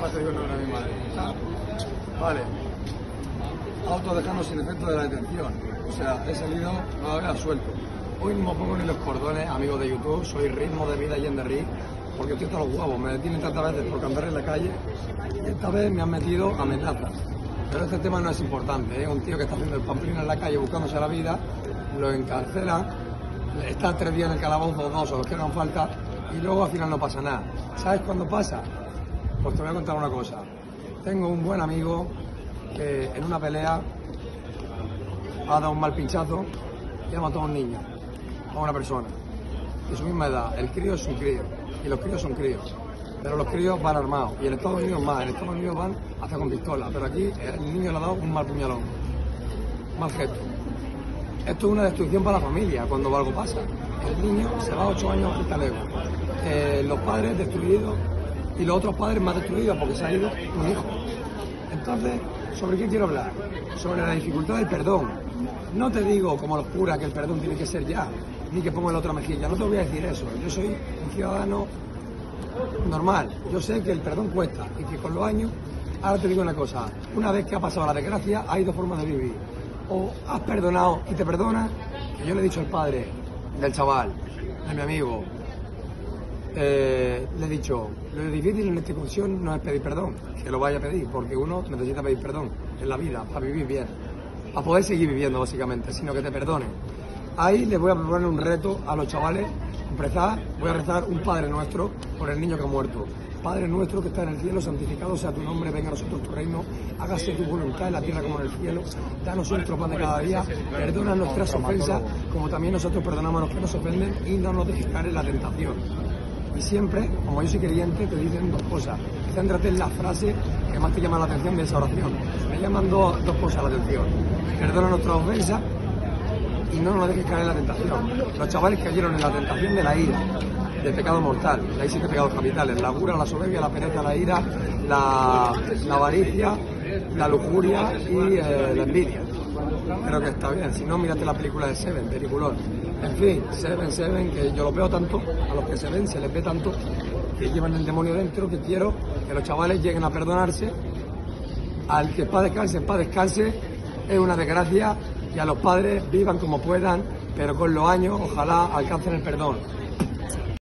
más te digo no era mi madre. Vale. Auto dejando sin efecto de la detención. O sea, he salido, no había suelto. Hoy no me pongo ni los cordones, amigos de YouTube, soy Ritmo de Vida y Enderry, porque estoy hasta los huevos, me detienen tantas veces por cantar en la calle y esta vez me han metido amenazas. Pero este tema no es importante, ¿eh? Un tío que está haciendo el pamplín en la calle buscándose la vida, lo encarcelan, está 3 días en el calabozo, 2 o los que hagan falta, y luego al final no pasa nada. ¿Sabes cuándo pasa? Pues te voy a contar una cosa. Tengo un buen amigo que en una pelea ha dado un mal pinchazo y ha matado a un niño, a una persona de su misma edad. El crío es un crío y los críos son críos, pero los críos van armados y en Estados Unidos más, en Estados Unidos van hasta con pistola, pero aquí el niño le ha dado un mal puñalón, mal gesto. Esto es una destrucción para la familia cuando algo pasa. El niño se va a 8 años a talego, los padres destruidos y los otros padres más destruidos porque se ha ido un hijo. Entonces, ¿sobre qué quiero hablar? Sobre la dificultad del perdón. No te digo, como los curas, que el perdón tiene que ser ya, ni que ponga la otra mejilla. No te voy a decir eso. Yo soy un ciudadano normal. Yo sé que el perdón cuesta y que con los años... Ahora te digo una cosa. Una vez que ha pasado la desgracia, hay 2 formas de vivir. O has perdonado y te perdonas, que yo le he dicho al padre del chaval, de mi amigo, le he dicho, lo difícil en esta cuestión no es pedir perdón, que lo vaya a pedir, porque uno necesita pedir perdón en la vida, para vivir bien, para poder seguir viviendo básicamente, sino que te perdonen. Ahí les voy a proponer un reto a los chavales, empezar, voy a rezar un Padre Nuestro por el niño que ha muerto. Padre nuestro que está en el cielo, santificado sea tu nombre, venga a nosotros tu reino, hágase tu voluntad en la tierra como en el cielo, danos nuestro pan de cada día, perdona nuestras ofensas, como también nosotros perdonamos a los que nos ofenden y no nos dejes caer en la tentación. Y siempre, como yo soy creyente, te dicen 2 cosas. Céntrate en la frase que más te llama la atención de esa oración. Me llaman dos cosas la atención. Perdona nuestras ofensas y no nos dejes caer en la tentación. Los chavales cayeron en la tentación de la ira, del pecado mortal. Hay 7 pecados capitales: la gula, la soberbia, la pereza, la ira, la avaricia, la lujuria y la envidia. Creo que está bien. Si no, mírate la película de Seven, peliculón. En fin, Seven, que yo lo veo tanto, a los que se ven, se les ve tanto, que llevan el demonio dentro, que quiero que los chavales lleguen a perdonarse. Al que paz descanse, es una desgracia, y a los padres vivan como puedan, pero con los años ojalá alcancen el perdón.